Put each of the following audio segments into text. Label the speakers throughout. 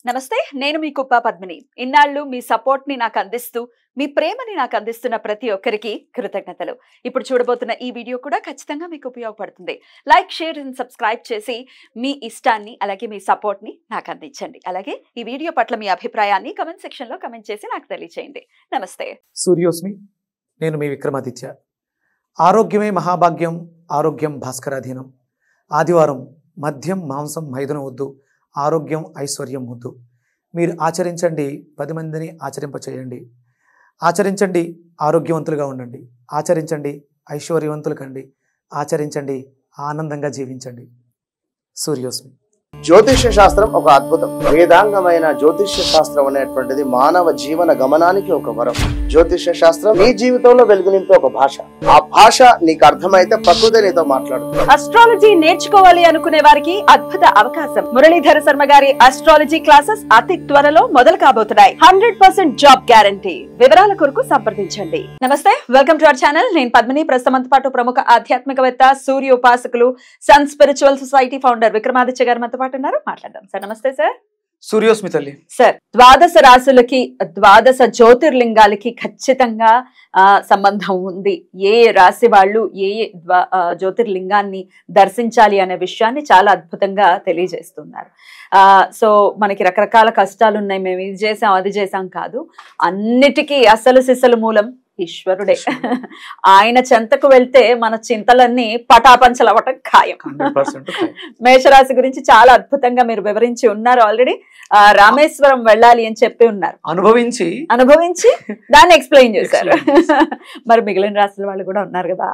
Speaker 1: నమస్తే, నేను మీ కుప్ప పద్మిని. ఇన్నాళ్ళు మీ సపోర్ట్ ని నాకు అందిస్తూ, మీ ప్రేమని నాకు అందిస్తున్న ప్రతి ఒక్కరికి కృతజ్ఞతలు. ఇప్పుడు చూడబోతున్న ఈ వీడియో కూడా ఖచ్చితంగా మీకు ఉపయోగపడుతుంది. లైక్, షేర్ అండ్ సబ్స్క్రైబ్ చేసి మీ ఇష్టాన్ని అలాగే మీ సపోర్ట్ ని నాకు అందించండి. అలాగే ఈ వీడియో పట్ల మీ అభిప్రాయాన్ని కమెంట్ సెక్షన్ లో కమెంట్ చేసి నాకు తెలియజేయండి. నమస్తే.
Speaker 2: సూర్యోస్మి, నేను మీ విక్రమాదిత్య. ఆరోగ్యమే మహాభాగ్యం, ఆరోగ్యం భాస్కరాధీనం. ఆదివారం మద్యం మాంసం మైదనం వద్దు, ఆరోగ్యం ఐశ్వర్యం ముద్దు. మీరు ఆచరించండి, 10 మందిని ఆచరింపచేయండి. ఆచరించండి, ఆరోగ్యవంతులుగా ఉండండి. ఆచరించండి, ఐశ్వర్యవంతులు కండి. ఆచరించండి, ఆనందంగా జీవించండి. సూర్యోస్మి.
Speaker 3: జ్యోతిష్య శాస్త్రం ఒక అద్భుతం. వేదాంగమైన జ్యోతిష్య శాస్త్రం అనేటువంటిది మానవ జీవన గమనానికి ఒక వరం. జ్యోతిష్య శాస్త్రం నీ జీవితంలో వెలుగునింపే ఒక భాష. ఆ భాష నీకు అర్థమైతే ప్రకృతి నీతో మాట్లాడుతుంది.
Speaker 1: అస్ట్రాలజీ నేర్చుకోవాలి అనుకునే వారికి అద్భుత అవకాశం. మురళీధర శర్మ గారి అస్ట్రాలజీ క్లాసెస్ అతి త్వరలో మొదలు కాబోతున్నాయి. 100% జాబ్ గ్యారంటీ. వివరాల కొరకు సంప్రదించండి. నమస్తే, వెల్కమ్ టు అవర్ ఛానల్. నేను పద్మిని. ప్రస్తుతం పాటు ప్రముఖ ఆధ్యాత్మికవేత్త, సూర్య ఉపాసకులు, sun spiritual society founder Vikramaditya గారు మనతో పాటు ఉన్నారు. మాట్లాడదాం సార్. నమస్తే సార్.
Speaker 2: సూర్యోస్మి తల్లి.
Speaker 1: సార్, ద్వాదశ రాశులకి, ద్వాదశ జ్యోతిర్లింగాలకి ఖచ్చితంగా సంబంధం ఉంది. ఏ రాశి వాళ్ళు ఏ జ్యోతిర్లింగాన్ని దర్శించాలి అనే విషయాన్ని చాలా అద్భుతంగా తెలియజేస్తున్నారు. సో మనకి రకరకాల కష్టాలు ఉన్నాయి, మేము ఇది చేసాం అది చేసాం కాదు. అన్నిటికీ అసలు సిసలు మూలం ఈశ్వరుడే. ఆయన చెంతకు వెళ్తే మన చింతలన్నీ పటాపంచలవటం ఖాయం. మేషరాశి గురించి చాలా అద్భుతంగా మీరు వివరించి ఉన్నారు ఆల్రెడీ. రామేశ్వరం వెళ్ళాలి అని చెప్పి ఉన్నారు, అనుభవించి దాన్ని ఎక్స్ప్లెయిన్ చేశారు. మరి మిగిలిన రాశుల వాళ్ళు కూడా ఉన్నారు కదా.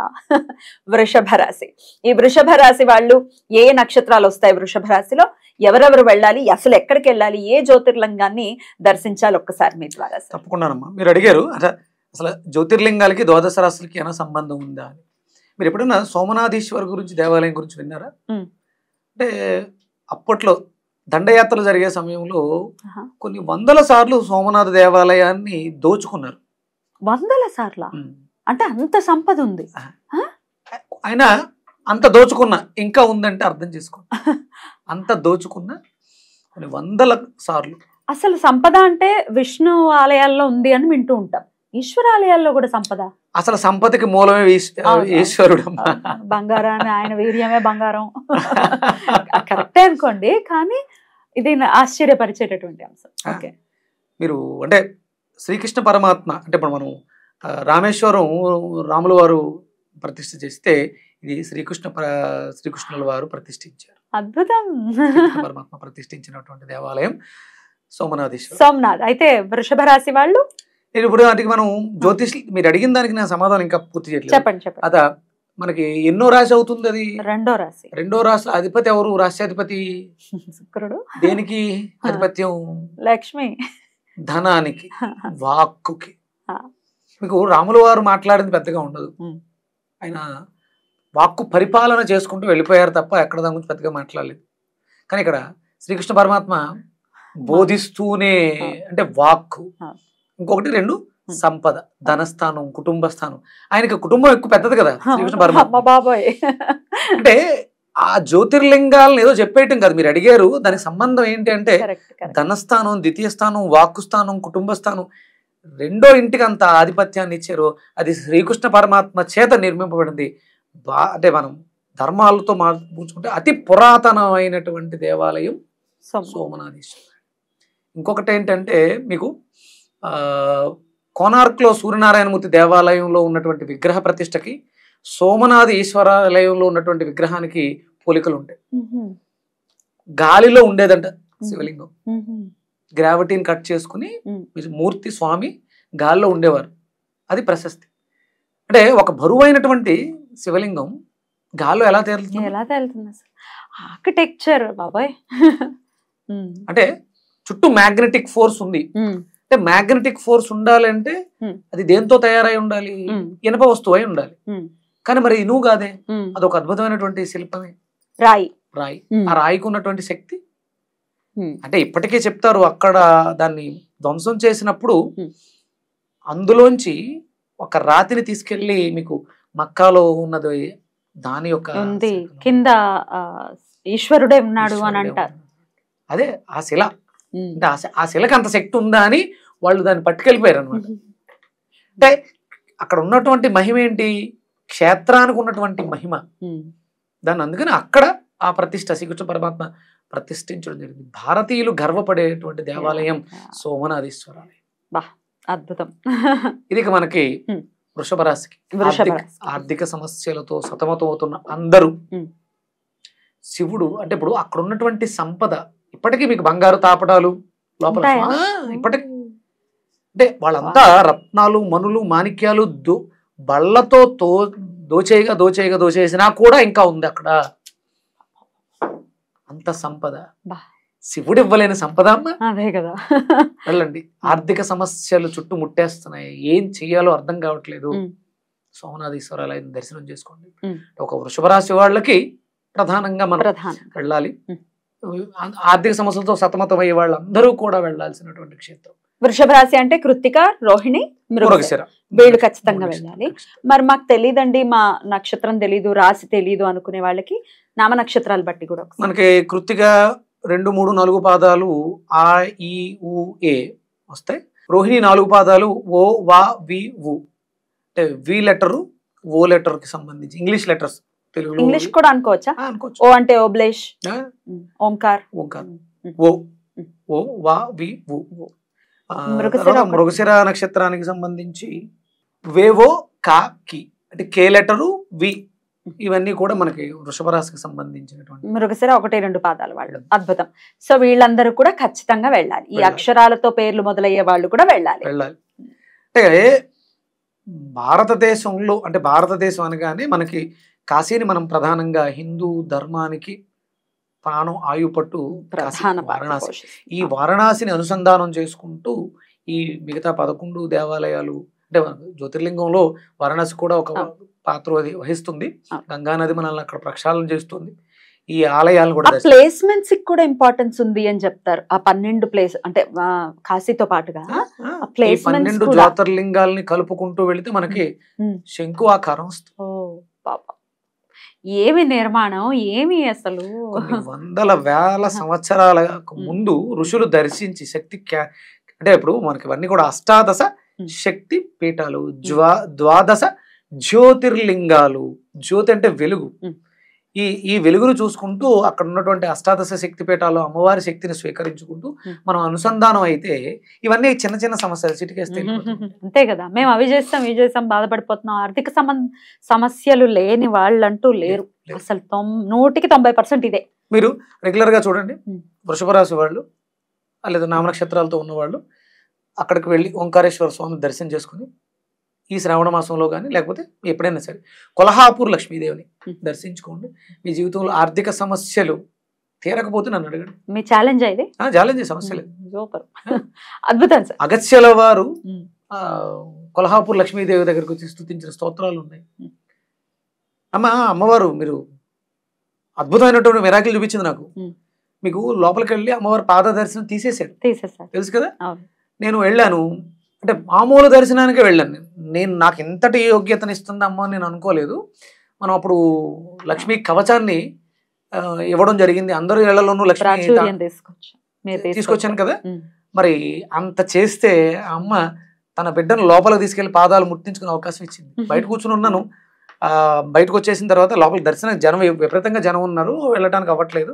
Speaker 1: వృషభ రాశి. ఈ వృషభ రాశి వాళ్ళు ఏ నక్షత్రాలు వస్తాయి, వృషభ రాశిలో ఎవరెవరు వెళ్ళాలి, అసలు ఎక్కడికి వెళ్ళాలి, ఏ జ్యోతిర్లింగాన్ని దర్శించాలి, ఒక్కసారి మీ ద్వారా.
Speaker 2: తప్పకుండానమ్మా. మీరు అడిగారు అసలు జ్యోతిర్లింగాలకి ద్వాదశ రాశులకి ఏమైనా సంబంధం ఉందా అని. మీరు ఎప్పుడైనా సోమనాథీశ్వర్ గురించి, దేవాలయం గురించి విన్నారా? అంటే అప్పట్లో దండయాత్రలు జరిగే సమయంలో కొన్ని 100 సార్లు సోమనాథ దేవాలయాన్ని దోచుకున్నారు.
Speaker 1: 100 సార్ల అంటే అంత సంపద ఉంది.
Speaker 2: ఆయన అంత దోచుకున్నా ఇంకా ఉందంటే అర్థం చేసుకోండి. అంత దోచుకున్నా కొన్ని 100 సార్లు.
Speaker 1: అసలు సంపద అంటే విష్ణు ఆలయాల్లో ఉంది అని వింటూ ఉంటాం. ఈశ్వరాలయాల్లో కూడా సంపద.
Speaker 2: అసలు సంపదకి మూలమే ఈశ్వరుడు.
Speaker 1: బంగారాన్ని, ఆయన వీర్యమే బంగారం. కరెక్టే అనుకోండి, కానీ ఇది ఆశ్చర్యపరిచేటటువంటి అంశం. ఓకే,
Speaker 2: మీరు అంటే శ్రీకృష్ణ పరమాత్మ అంటే ఇప్పుడు మనం రామేశ్వరం రాముల వారు ప్రతిష్ఠ చేస్తే ఇది శ్రీకృష్ణుల వారు ప్రతిష్ఠించారు.
Speaker 1: అద్భుతం.
Speaker 2: పరమాత్మ ప్రతిష్ఠించినటువంటి దేవాలయం సోమనాథీశ్వరం.
Speaker 1: సోమనాథ్. అయితే వృషభ రాశి వాళ్ళు
Speaker 2: నేను ఇప్పుడు వాటికి మనం జ్యోతిష్ మీరు అడిగిన దానికి నా సమాధానం ఇంకా పూర్తి చేయట్లేదు.
Speaker 1: చెప్పండి.
Speaker 2: అదా మనకి ఎన్నో రాశి అవుతుంది అది? రెండో రాశి అధిపతి ఎవరు? రాశ్యాధిపతి
Speaker 1: శుక్రుడు.
Speaker 2: దేనికి ఆధిపత్యం?
Speaker 1: లక్ష్మి.
Speaker 2: ధనానికి, వాక్కుకి. మీకు రాముల వారు మాట్లాడింది పెద్దగా ఉండదు. ఆయన వాక్కు పరిపాలన చేసుకుంటూ వెళ్ళిపోయారు తప్ప ఎక్కడ దాని గురించి పెద్దగా మాట్లాడలేదు. కానీ ఇక్కడ శ్రీకృష్ణ పరమాత్మ బోధిస్తూనే, అంటే వాక్కు, ఇంకొకటి 2 సంపద, ధనస్థానం, కుటుంబ స్థానం. ఆయనకి కుటుంబం ఎక్కువ పెద్దది కదా శ్రీకృష్ణ పరమాత్మ. అంటే ఆ జ్యోతిర్లింగాలను ఏదో చెప్పేయటం కాదు. మీరు అడిగారు దానికి సంబంధం ఏంటి అంటే ధనస్థానం, ద్వితీయ స్థానం, వాక్కు స్థానం, కుటుంబ స్థానం, 2వ ఇంటికి అంత ఆధిపత్యాన్ని ఇచ్చారు. అది శ్రీకృష్ణ పరమాత్మ చేత నిర్మింపబడింది. అంటే మనం ధర్మాలతో మార్చుకుంటే అతి పురాతనమైనటువంటి దేవాలయం సోమనాథీశ్వర. ఇంకొకటి ఏంటంటే మీకు కోనార్క్లో సూర్యనారాయణమూర్తి దేవాలయంలో ఉన్నటువంటి విగ్రహ ప్రతిష్టకి సోమనాథ ఈశ్వరాలయంలో ఉన్నటువంటి విగ్రహానికి పోలికలు ఉంటాయి. గాలిలో ఉండేదంట శివలింగం. గ్రావిటీని కట్ చేసుకుని మూర్తి స్వామి గాలిలో ఉండేవారు. అది ప్రశస్తి. అంటే ఒక బరువైనటువంటి శివలింగం గాల్లో ఎలా తేలుతుంది?
Speaker 1: ఆర్కిటెక్చర్ బాబాయ్.
Speaker 2: అంటే చుట్టూ మ్యాగ్నెటిక్ ఫోర్స్ ఉంది. అంటే మ్యాగ్నెటిక్ ఫోర్స్ ఉండాలంటే అది దేంతో తయారై ఉండాలి? ఇనప వస్తువు అయి ఉండాలి. కానీ మరి ఇనువు కాదే, అదొక అద్భుతమైనటువంటి శిల్పమే, రాయి. ఆ రాయికి ఉన్నటువంటి శక్తి అంటే ఇప్పటికే చెప్తారు. అక్కడ దాన్ని ధ్వంసం చేసినప్పుడు అందులోంచి ఒక రాతిని తీసుకెళ్లి మీకు మక్కాలో ఉన్నది దాని యొక్క
Speaker 1: కింద ఈశ్వరుడే ఉన్నాడు అని అంటారు.
Speaker 2: అదే ఆ శిల అంటే ఆ శిలకి అంత శక్తి ఉందా అని వాళ్ళు దాన్ని పట్టుకెళ్ళిపోయారు అనమాట. అంటే అక్కడ ఉన్నటువంటి మహిమ ఏంటి, క్షేత్రానికి ఉన్నటువంటి మహిమ. దాన్ని అందుకని అక్కడ ఆ ప్రతిష్ట శ్రీకృష్ణ పరమాత్మ ప్రతిష్ఠించడం జరిగింది. భారతీయులు గర్వపడేటువంటి దేవాలయం సోమనాథేశ్వరాలయం.
Speaker 1: అద్భుతం.
Speaker 2: ఇది మనకి వృషభ రాశికి ఆర్థిక సమస్యలతో సతమతమవుతున్న అందరూ శివుడు అంటే ఇప్పుడు అక్కడ ఉన్నటువంటి సంపద ఇప్పటికీ మీకు బంగారు తాపడాలు లోపల ఇప్పటికీ అంటే వాళ్ళంతా రత్నాలు మనులు మాణిక్యాలు బళ్ళతో దోచేసినా కూడా ఇంకా ఉంది అక్కడ అంత సంపద. శివుడు ఇవ్వలేని సంపద అమ్మా.
Speaker 1: అదే కదా.
Speaker 2: వెళ్ళండి. ఆర్థిక సమస్యలు చుట్టూ ముట్టేస్తున్నాయి, ఏం చెయ్యాలో అర్థం కావట్లేదు. సోమనాథేశ్వరాలయం దర్శనం చేసుకోండి. ఒక వృషభ రాశి వాళ్ళకి ప్రధానంగా మనం వెళ్ళాలి. ఆర్థిక సమస్యలతో సతమతమయ్యే వాళ్ళందరూ కూడా వెళ్ళాల్సినటువంటి క్షేత్రం.
Speaker 1: వృషభ రాశి అంటే కృత్తిక, రోహిణి, మృగశిర వీళ్ళు ఖచ్చితంగా వెళ్ళాలి. మరి మాకు తెలియదండి, మా నక్షత్రం తెలీదు, రాశి తెలీదు అనుకునే వాళ్ళకి నామ నక్షత్రాలు బట్టి కూడా
Speaker 2: మనకి కృత్తిక 2, 3, 4 పాదాలు ఆ ఈ ఉ ఏ వస్తాయి. రోహిణి 4 పాదాలు ఓ వా వి వు అంటే వి లెటరు ఓ లెటర్ కి సంబంధించి ఇంగ్లీష్ లెటర్స్. తెలుగులో
Speaker 1: ఇంగ్లీష్ కూడా అనుకోవచ్చా?
Speaker 2: అనుకోవచ్చు.
Speaker 1: ఓ అంటే ఓబ్లేష్, ఓంకార్,
Speaker 2: ఓ ఓ వా వి వు. మృగశిర నక్షత్రానికి సంబంధించి వేవో కా కి అంటే కే లెటరు వి ఇవన్నీ కూడా మనకి వృషభ రాశికి సంబంధించినటువంటి.
Speaker 1: మృగశిర 1, 2 పాదాలు వాళ్ళు. అద్భుతం. సో వీళ్ళందరూ కూడా ఖచ్చితంగా వెళ్ళాలి. ఈ అక్షరాలతో పేర్లు మొదలయ్యే వాళ్ళు కూడా వెళ్ళాలి.
Speaker 2: అంటే భారతదేశంలో అంటే భారతదేశం అనగానే మనకి కాశీని మనం ప్రధానంగా హిందూ ధర్మానికి ప్రాణం ఆయుపట్టు వారణాసి. ఈ వారణాసిని అనుసంధానం చేసుకుంటూ ఈ మిగతా 11 దేవాలయాలు అంటే జ్యోతిర్లింగంలో వారణాసి కూడా ఒక పాత్ర వహిస్తుంది. గంగానది మనల్ని అక్కడ ప్రక్షాళన చేస్తుంది. ఈ ఆలయాలు కూడా
Speaker 1: ప్లేస్మెంట్స్ కూడా ఇంపార్టెన్స్ ఉంది అని చెప్తారు. ఆ 12 ప్లేస్ అంటే కాశీతో పాటుగా
Speaker 2: 12 జ్యోతిర్లింగాల్ని కలుపుకుంటూ వెళితే మనకి శంకు ఆకారం వస్తుంది.
Speaker 1: ఏమి నిర్మాణం, ఏమి అసలు
Speaker 2: వందల వేల సంవత్సరాల ముందు ఋషులు దర్శించి శక్తి అంటే ఇప్పుడు మనకి ఇవన్నీ కూడా అష్టాదశ శక్తి పీఠాలు, ద్వాదశ జ్యోతిర్లింగాలు. జ్యోతి అంటే వెలుగు. ఈ వెలుగును చూసుకుంటూ అక్కడ ఉన్నటువంటి అష్టాదశ శక్తి పీఠాలు అమ్మవారి శక్తిని స్వీకరించుకుంటూ మనం అనుసంధానం అయితే ఇవన్నీ చిన్న చిన్న సమస్యలు చిటికేస్తే
Speaker 1: అంతే కదా. మేము అవి చేస్తాం బాధపడిపోతున్నాం. ఆర్థిక సమస్యలు లేని వాళ్ళంటూ లేరు అసలు. 100కి 90% ఇదే.
Speaker 2: మీరు రెగ్యులర్ గా చూడండి, వృషభ రాశి వాళ్ళు లేదా నామనక్షత్రాలతో ఉన్నవాళ్ళు అక్కడికి వెళ్ళి ఓంకారేశ్వర స్వామి దర్శనం చేసుకుని ఈ శ్రావణ మాసంలో కానీ లేకపోతే ఎప్పుడైనా సరే కొల్హాపూర్ లక్ష్మీదేవిని దర్శించుకోండి. మీ జీవితంలో ఆర్థిక సమస్యలు తీరకపోతే నన్ను అడగండి.
Speaker 1: మీ ఛాలెంజ్ అయితే
Speaker 2: ఛాలెంజ్ సమస్య లేదు.
Speaker 1: అద్భుతం సార్.
Speaker 2: అగత్యల వారు కొల్హాపూర్ లక్ష్మీదేవి దగ్గరకు వచ్చి స్తుతించిన స్తోత్రాలు ఉన్నాయి. అమ్మవారు మీరు అద్భుతమైనటువంటి మిరాకిల్ చూపించింది నాకు. మీకు లోపలికి వెళ్ళి అమ్మవారి పాద దర్శనం తీసేశారు, తెలుసు కదా. నేను వెళ్ళాను అంటే మామూలు దర్శనానికే వెళ్ళాను. నాకు ఎంతటి యోగ్యతను ఇస్తుందమ్మా నేను అనుకోలేదు. మనం అప్పుడు లక్ష్మీ కవచాన్ని ఇవ్వడం జరిగింది. అందరూ ఇళ్లలోనూ లక్ష్మీ తీసుకొచ్చాను కదా. మరి అంత చేస్తే అమ్మ తన బిడ్డను లోపలికి తీసుకెళ్లి పాదాలు ముట్టించుకునే అవకాశం ఇచ్చింది. బయట కూర్చుని ఉన్నాను. బయటకు వచ్చేసిన తర్వాత లోపల దర్శనం జనం విపరీతంగా జనం ఉన్నారు, వెళ్ళటానికి అవ్వట్లేదు.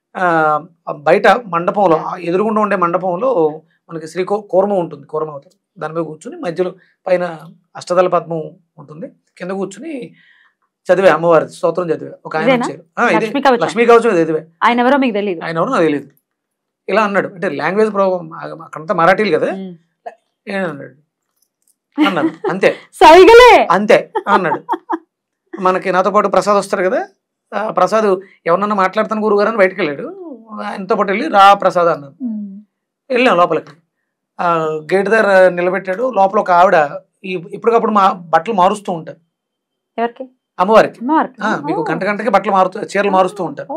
Speaker 2: బయట మండపంలో ఎదురుగుండా ఉండే మండపంలో మనకి శ్రీ కూర్మం ఉంటుంది, కూర్మ అవుతారు. దాని మీద కూర్చుని మధ్యలో పైన అష్టదళ పద్మం ఉంటుంది, కింద కూర్చుని చదివే అమ్మవారి స్తోత్రం చదివే. ఒక ఆయన వచ్చారు, లక్ష్మీ కవచం చదివే.
Speaker 1: ఆయన ఎవరో మీకు తెలియదు?
Speaker 2: ఆయన ఎవరో నాకు తెలియదు. ఇలా అన్నాడు, అంటే లాంగ్వేజ్ ప్రాబ్లం, అక్కడంతా మరాఠీలు కదా. ఏమన్నాడు అన్నాడు, అంతే అంతే అన్నాడు. మనకి నాతో పాటు ప్రసాద్ వస్తారు కదా, ప్రసాద్ ఎవరన్నా మాట్లాడతాను గురుగారు అని బయటకు వెళ్ళాడు. ఆయనతో పాటు వెళ్ళి రా ప్రసాద్ అన్నాను. వెళ్ళాం లోపలికి. గేట్ దగ్గర నిలబెట్టాడు. లోపల ఒక ఆవిడ ఇప్పటికప్పుడు బట్టలు మారుస్తూ ఉంటారు అమ్మవారికి. మీకు గంటకి బట్టలు చీరలు మారుస్తూ ఉంటారు.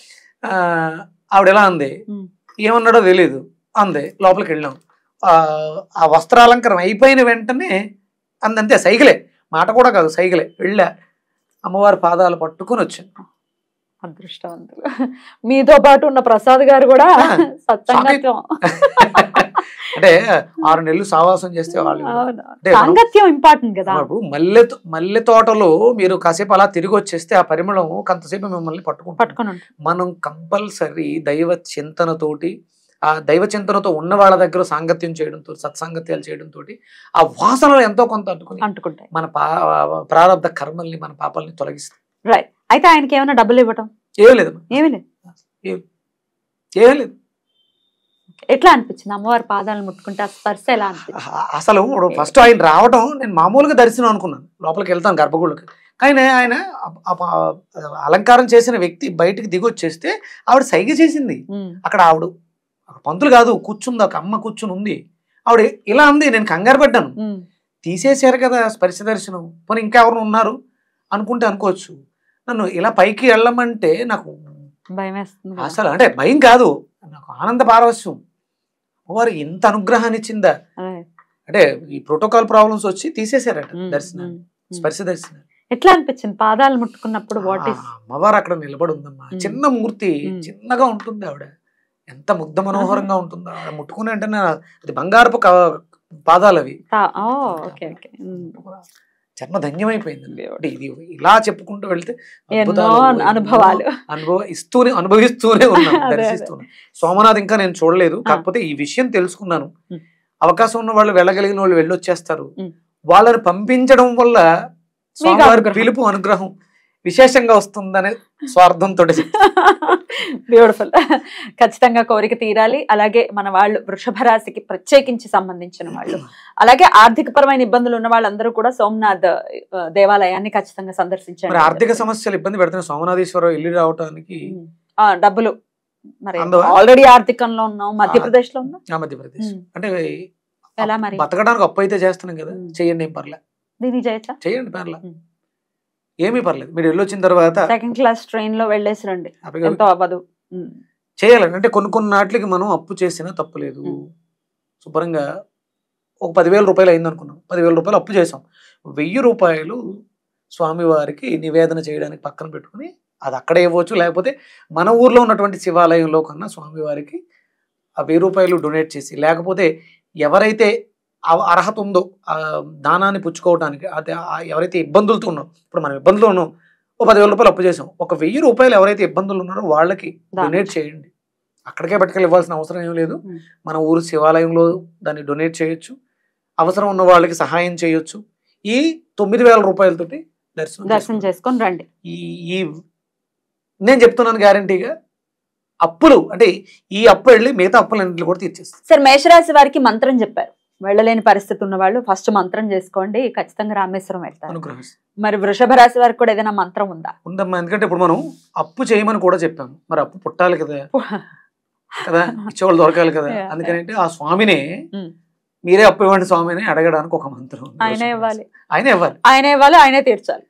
Speaker 2: ఆవిడ ఎలా అంది, ఏమన్నాడో తెలియదు అంది. లోపలికి వెళ్ళాం. ఆ వస్త్రాలంకరం అయిపోయిన వెంటనే అందంతే, సైకిలే, మాట కూడా కాదు, సైకిలే. వెళ్ళా అమ్మవారి పాదాలు పట్టుకుని వచ్చాను.
Speaker 1: అదృష్టవంతులు. మీతో పాటు ఉన్న ప్రసాద్ గారు కూడా సత్సంగత్యం.
Speaker 2: అంటే 6 నెలలు సావాసం చేస్తే వాళ్ళు
Speaker 1: సాంగత్యం ఇంపార్టెంట్ కదా.
Speaker 2: మల్లె తోటలో మీరు కాసేపు అలా తిరిగి వచ్చేస్తే ఆ పరిమళం కొంతసేపు మిమ్మల్ని పట్టుకుంటాం. మనం కంపల్సరీ దైవ చింతనతోటి, ఆ దైవ చింతనతో ఉన్న వాళ్ళ దగ్గర సాంగత్యం చేయడంతో, సత్సాంగత్యాలు చేయడంతో ఆ వాసనలు ఎంతో కొంత అంటుకుంటాయి. మన ప్రారంభ కర్మల్ని, మన పాపాలని తొలగిస్తాయి.
Speaker 1: రైట్. అయితే ఆయనకి ఏమైనా డబ్బులు ఇవ్వటం
Speaker 2: ఏమీ లేదు.
Speaker 1: ఎట్లా అనిపించింది అమ్మవారి పాదాలను ముట్టుకుంటే ఆ స్పర్శ ఎలా అనిపించింది?
Speaker 2: అసలు ఫస్ట్ ఆయన రావడం నేను మామూలుగా దర్శనం అనుకున్నాను, లోపలికి వెళ్తాను గర్భగుడికి. కానీ ఆయన అలంకారం చేసిన వ్యక్తి బయటికి దిగొచ్చేస్తే ఆవిడ సైగ చేసింది. అక్కడ ఆవిడ పంతులు కాదు, కూర్చుంది, ఒక అమ్మ కూర్చుని ఉంది. ఆవిడ ఇలా అంది, నేను కంగారు పడ్డాను. తీసేశారు కదా స్పర్శ దర్శనం, పోనీ ఇంకెవరు ఉన్నారు అనుకుంటే అనుకోవచ్చు. నన్ను ఇలా పైకి వెళ్ళమంటే నాకు
Speaker 1: భయం వేస్తుంది.
Speaker 2: అసలు అంటే భయం కాదు, నాకు ఆనంద పారవశ్యం. వారు ఇంత అనుగ్రహాన్ని ఇచ్చిందా అంటే ఈ ప్రోటోకాల్ ప్రాబ్లమ్స్ వచ్చి తీసేశారట దర్శనాన్ని, స్పర్శ దర్శనాన్ని.
Speaker 1: ఎట్లా అనిపించింది పాదాలు ముట్టుకున్నప్పుడు?
Speaker 2: అమ్మవారు అక్కడ నిలబడి ఉందమ్మా, చిన్న మూర్తి, చిన్నగా ఉంటుంది ఆవిడ, ఎంత ముగ్ధ మనోహరంగా ఉంటుందో. ఆవిడ ముట్టుకుని అంటే అది బంగారపు పాదాలు అవి. జన్మ ధన్యమైపోయిందండి. ఇది ఇలా చెప్పుకుంటూ వెళ్తే అనుభవిస్తూనే ఉన్నాను, దర్శిస్తున్నాను. సోమనాథ్ ఇంకా నేను చూడలేదు, కాకపోతే ఈ విషయం తెలుసుకున్నాను. అవకాశం ఉన్న వాళ్ళు, వెళ్ళగలిగిన వాళ్ళు వెళ్ళొచ్చేస్తారు. వాళ్ళని పంపించడం వల్ల స్వామివారి పిలుపు, అనుగ్రహం విశేషంగా వస్తుందనే స్వార్థంతో.
Speaker 1: బ్యూటిఫుల్. ఖచ్చితంగా కోరిక తీరాలి. అలాగే మన వాళ్ళు వృషభ రాశికి ప్రత్యేకించి సంబంధించిన వాళ్ళు, అలాగే ఆర్థిక పరమైన ఇబ్బందులు ఉన్న వాళ్ళందరూ కూడా సోమనాథ్ దేవాలయాన్ని ఖచ్చితంగా సందర్శించారు.
Speaker 2: ఆర్థిక సమస్యలు ఇబ్బంది పెడుతున్న సోమనాథేశ్వరం వెళ్ళి రావడానికి
Speaker 1: డబ్బులు మరి ఆల్రెడీ ఆర్థికంలో ఉన్నాం, మధ్యప్రదేశ్ లో ఉన్నాం.
Speaker 2: మధ్యప్రదేశ్ అంటే
Speaker 1: ఎలా మరి
Speaker 2: బతకడానికి అప్పు అయితే చేస్తున్నాం కదా, చెయ్యండి, ఏం పర్లే,
Speaker 1: దీన్ని చేయొచ్చా?
Speaker 2: చెయ్యండి, పర్లే, ఏమీ పర్లేదు. మీరు వెళ్ళొచ్చిన తర్వాత
Speaker 1: సెకండ్ క్లాస్ ట్రైన్ లో వెళ్ళేసి రండి, ఎంతో అవ్వదు.
Speaker 2: చేయాలండి. అంటే కొన్ని నాటికి మనం అప్పు చేసినా తప్పులేదు. శుభ్రంగా ఒక 10,000 రూపాయలు అయింది అనుకున్నాం, 10,000 రూపాయలు అప్పు చేసాం, 1,000 రూపాయలు స్వామివారికి నివేదన చేయడానికి పక్కన పెట్టుకుని అది అక్కడే ఇవ్వచ్చు. లేకపోతే మన ఊర్లో ఉన్నటువంటి శివాలయంలో కన్నా స్వామివారికి ఆ 1,000 రూపాయలు డొనేట్ చేసి, లేకపోతే ఎవరైతే అర్హత ఉందో ఆ దానాన్ని పుచ్చుకోవడానికి, అదే ఎవరైతే ఇబ్బందులతో ఉన్నారో, ఇప్పుడు మనం ఇబ్బందులు ఉన్నాం, ఒక 10,000 రూపాయలు అప్పు చేసాం, ఒక 1,000 రూపాయలు ఎవరైతే ఇబ్బందులు ఉన్నారో వాళ్ళకి డొనేట్ చేయండి. అక్కడికే పట్టుకెళ్ళి ఇవ్వాల్సిన అవసరం ఏం లేదు. మన ఊరు శివాలయంలో దాన్ని డొనేట్ చేయొచ్చు, అవసరం ఉన్న వాళ్ళకి సహాయం చేయొచ్చు. ఈ 9,000 రూపాయలతోటి దర్శనం
Speaker 1: చేసుకొని రండి.
Speaker 2: ఈ నేను చెప్తున్నాను గ్యారంటీగా, అప్పులు అంటే ఈ అప్పు వెళ్ళి మిగతా అప్పులన్నింటినీ కూడా తీర్చేస్తారు.
Speaker 1: సార్, మేషరాశి వారికి మంత్రం చెప్పారు, వెళ్ళలేని పరిస్థితి ఉన్న వాళ్ళు ఫస్ట్ మంత్రం చేసుకోండి, ఖచ్చితంగా రామేశ్వరం వెళ్తారు. మరి వృషభ రాశి వారికి కూడా ఏదైనా మంత్రం ఉందా?
Speaker 2: ఉందమ్మా, ఎందుకంటే ఇప్పుడు మనం అప్పు చేయమని కూడా చెప్పాము, మరి అప్పు పుట్టాలి కదా, ఇచ్చేవాళ్ళు దొరకాలి కదా. అందుకని ఆ స్వామినే మీరే అప్పు ఇవ్వండి స్వామిని అడగడానికి ఒక మంత్రం.
Speaker 1: ఆయనే ఇవ్వాలి,
Speaker 2: ఆయనే
Speaker 1: తీర్చాలి.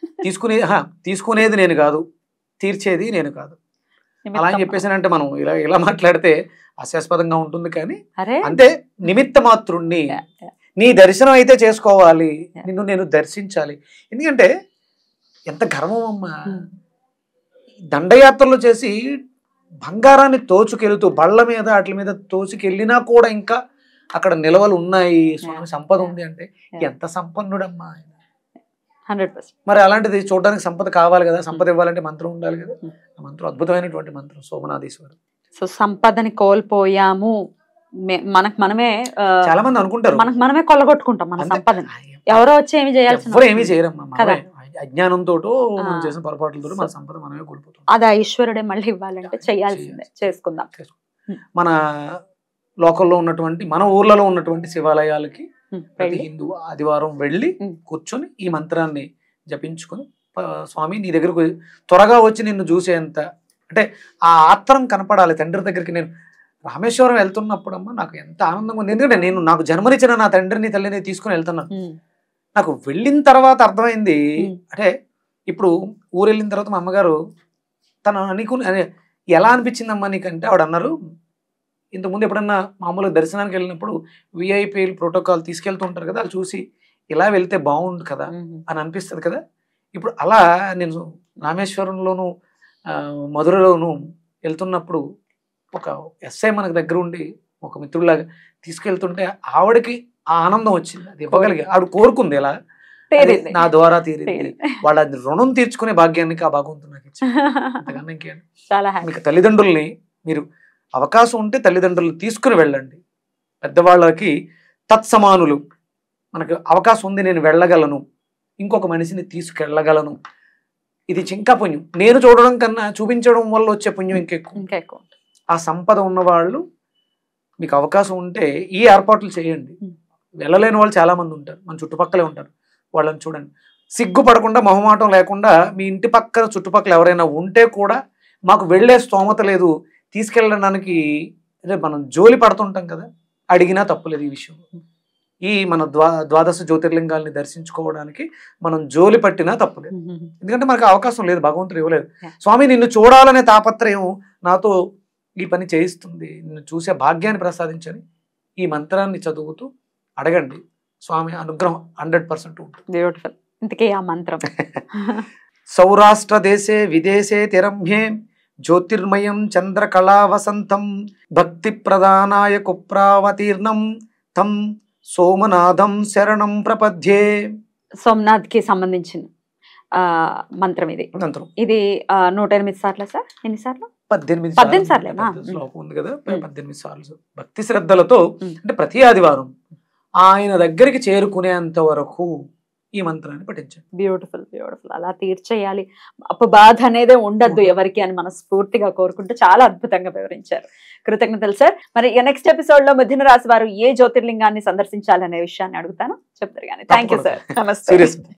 Speaker 2: తీసుకునేది నేను కాదు, తీర్చేది నేను కాదు అలా అని చెప్పేసానంటే మనం ఇలా మాట్లాడితే హాస్యాస్పదంగా ఉంటుంది. కానీ అంతే, నిమిత్త మాత్రుణ్ణి, నీ దర్శనం అయితే చేసుకోవాలి, నిన్ను నేను దర్శించాలి. ఎందుకంటే ఎంత గర్వం అమ్మా, దండయాత్రలు చేసి బంగారాన్ని తోచుకెళ్తూ బళ్ళ మీద వాటి మీద తోచుకెళ్ళినా కూడా ఇంకా అక్కడ నిలవలు ఉన్నాయి, స్వామి సంపద ఉంది అంటే ఎంత సంపన్నుడమ్మా ఆయన.
Speaker 1: 100%.
Speaker 2: మరి అలాంటిది చూడడానికి సంపద కావాలి కదా, సంపద ఇవ్వాలంటే మంత్రం ఉండాలి కదా. ఆ మంత్రం అద్భుతమైనటువంటి మంత్రం సోమనాథేశ్వరం.
Speaker 1: సో సంపదని కోల్పోయాము, మనమే
Speaker 2: చాలా మంది అనుకుంటారు,
Speaker 1: మనమే కొల్లగొట్టుకుంటాం మన సంపదని. ఎవరో వచ్చి ఏమి చేయాల్సిన
Speaker 2: ఏమీ చేయరమ్మా, అజ్ఞానంతో మనం చేసిన పొరపాట్లతో మన సంపద మనమే కోల్పోతాం.
Speaker 1: అది ఈశ్వరుడే మళ్ళీ ఇవ్వాలంటే చేయాల్సిందే, చేసుకుందాం.
Speaker 2: మన లోకల్లో ఉన్నటువంటి, మన ఊర్లలో ఉన్నటువంటి శివాలయాలకి ప్రతి హిందూ ఆదివారం వెళ్ళి కూర్చొని ఈ మంత్రాన్ని జపించుకొని, స్వామి నీ దగ్గరకు త్వరగా వచ్చి నిన్ను చూసేంత అంటే ఆ ఆత్రం కనపడాలి తండ్రి దగ్గరికి. నేను రామేశ్వరం వెళ్తున్నప్పుడమ్మా నాకు ఎంత ఆనందంగా ఉంది, ఎందుకంటే నేను నాకు జన్మనిచ్చిన నా తండ్రిని తల్లిని తీసుకుని వెళ్తున్నాను. నాకు వెళ్ళిన తర్వాత అర్థమైంది, అంటే ఇప్పుడు ఊరు వెళ్ళిన తర్వాత మా అమ్మగారు తను ఎలా అనిపించిందమ్మా నీకంటే, ఆవిడ అన్నారు, ఇంతకుముందు ఎప్పుడన్నా మామూలుగా దర్శనానికి వెళ్ళినప్పుడు విఐపీలు ప్రోటోకాల్ తీసుకెళ్తూ ఉంటారు కదా, అది చూసి ఇలా వెళ్తే బాగుండు కదా అని అనిపిస్తుంది కదా. ఇప్పుడు అలా నేను రామేశ్వరంలోనూ మధురలోను వెళ్తున్నప్పుడు ఒక ఎస్ఐ మనకు దగ్గర ఉండి ఒక మిత్రుడిలాగా తీసుకెళ్తుంటే ఆవిడకి ఆ ఆనందం వచ్చింది, అది ఇవ్వగలిగి ఆవిడ కోరుకుంది ఎలా నా ద్వారా తీరింది, వాళ్ళ రుణం తీర్చుకునే భాగ్యానికి ఆ భగవంతుడు నాకు ఇచ్చింది. ఇంకేంటి మీకు తల్లిదండ్రుల్ని మీరు అవకాశం ఉంటే తల్లిదండ్రులు తీసుకుని వెళ్ళండి. పెద్దవాళ్ళకి తత్సమానులు, మనకు అవకాశం ఉంది నేను వెళ్ళగలను, ఇంకొక మనిషిని తీసుకెళ్ళగలను, ఇది ఇంకా పుణ్యం. నేను చూడడం కన్నా చూపించడం వల్ల వచ్చే పుణ్యం ఇంకెక్కువ. ఆ సంపద ఉన్నవాళ్ళు మీకు అవకాశం ఉంటే ఈ ఏర్పాట్లు చేయండి. వెళ్ళలేని వాళ్ళు చాలా మంది ఉంటారు, మన చుట్టుపక్కలే ఉంటారు, వాళ్ళని చూడండి. సిగ్గుపడకుండా మొహమాటం లేకుండా మీ ఇంటి పక్కన చుట్టుపక్కల ఎవరైనా ఉంటే కూడా మాకు వెళ్ళే స్తోమత లేదు తీసుకెళ్ళడానికి, అంటే మనం జోలి పడుతుంటాం కదా, అడిగినా తప్పులేదు ఈ విషయం. ఈ మన ద్వాదశ జ్యోతిర్లింగాల్ని దర్శించుకోవడానికి మనం జోలి పట్టినా తప్పులేదు, ఎందుకంటే మనకు అవకాశం లేదు, భగవంతుడు ఇవ్వలేదు. స్వామి నిన్ను చూడాలనే తాపత్రయం నాతో ఈ పని చేయిస్తుంది, నిన్ను చూసే భాగ్యాన్ని ప్రసాదించని ఈ మంత్రాన్ని చదువుతూ అడగండి, స్వామి అనుగ్రహం 100% ఉంటుంది.
Speaker 1: బ్యూటిఫుల్. ఇంతకీ ఆ మంత్రం
Speaker 2: సౌరాష్ట్ర దేశే విదేశే తిరమ్యే జ్యోతిర్మయం చంద్రకళా వసంతం భక్తి ప్రధానాయ కుప్రావతీర్ణం తం సోమనాథం శరణం ప్రపద్యే.
Speaker 1: సోమనాథ్ కి సంబంధించిన మంత్రం ఇది. ఇది 108 సార్లు సార్? ఎన్నిసార్లు? 18 సార్లు
Speaker 2: శ్లోకం ఉంది కదా, 18 సార్లు భక్తి శ్రద్ధలతో, అంటే ప్రతి ఆదివారం ఆయన దగ్గరికి చేరుకునేంత వరకు ఈ మంత్రాన్ని పఠించండి.
Speaker 1: Beautiful beautiful. అలా తీర్చేయాలి, బాధ అనేదే ఉండద్దు ఎవరికి అని మనస్ఫూర్తిగా కోరుకుంటూ చాలా అద్భుతంగా వివరించారు. కృతజ్ఞతలు సార్. మరి నెక్స్ట్ ఎపిసోడ్ లో మిథున రాశి వారు ఏ జ్యోతిర్లింగాన్ని సందర్శించాలనే విషయాన్ని అడుగుతాను, చెప్తారు కానీ. Thank you sir. నమస్తే.